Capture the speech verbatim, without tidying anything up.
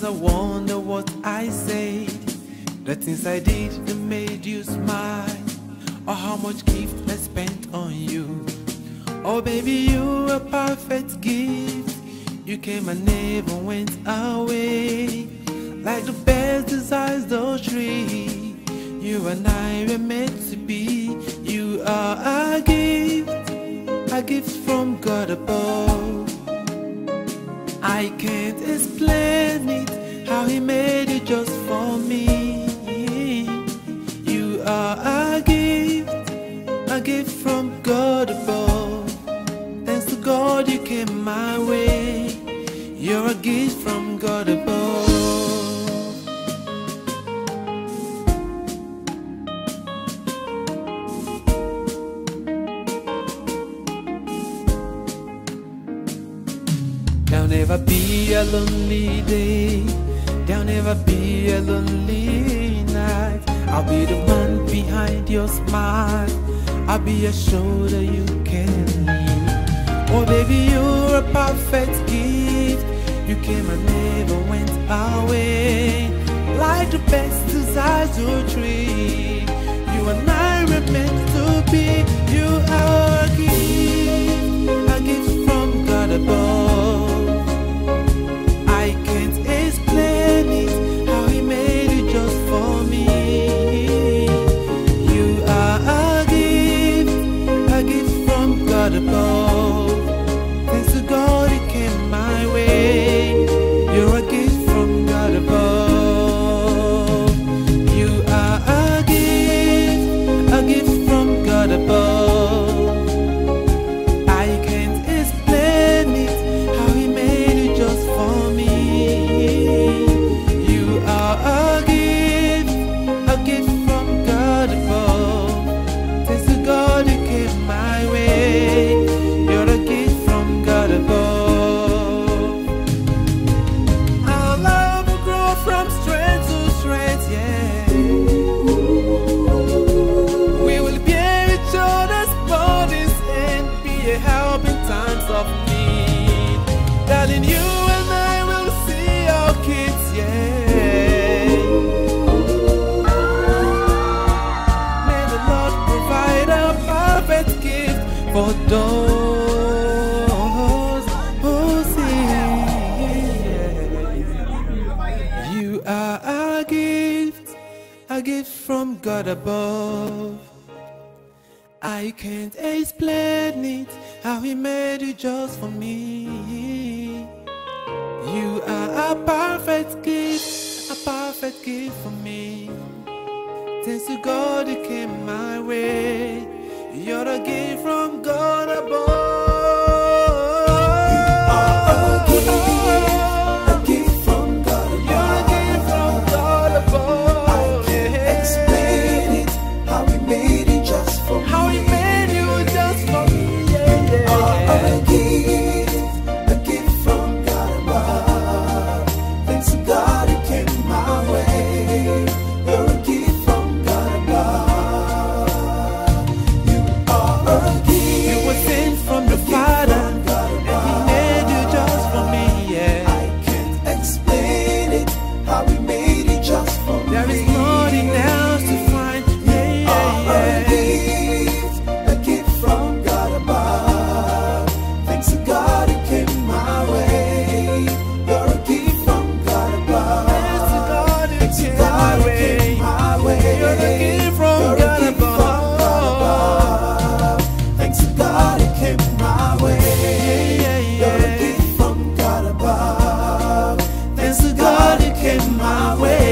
I wonder what I said, the things I did that made you smile, or how much gift I spent on you. Oh baby, you're a perfect gift. You came and never went away. Like the best desires, those tree. You and I were meant to be. You are a gift, a gift from God above. I can't explain it, how He made it just for me. You are a gift, a gift from God above. Thanks to God you came my way. You're a gift from God above. There'll never be a lonely day, there'll never be a lonely night. I'll be the man behind your smile, I'll be a shoulder you can lean. Oh baby, you're a perfect gift. You came and never went away. Like the best desires to tree. You and I were meant to be. You are a gift, a gift from God above. I can't explain it, how He made it just for me. You are a gift, a gift from God above. Thanks to God it came my way. You're a gift from God above. You are a gift, a gift from God above. I can't explain it, how He made it just for me. You are a gift, a gift from God above. Thanks to God it came my way. You're a gift from God above. Our love will grow from strength to strength, yeah. We will bear each other's burdens and be a help in times of need. Darling, you and I will see our kids, yeah. May the Lord provide a perfect gift for those who see. You are a gift, a gift from God above. I can't explain it, how He made it just for me. You are a perfect gift, a perfect gift for me. Thanks to God it came my way. You're a gift from God above. My way.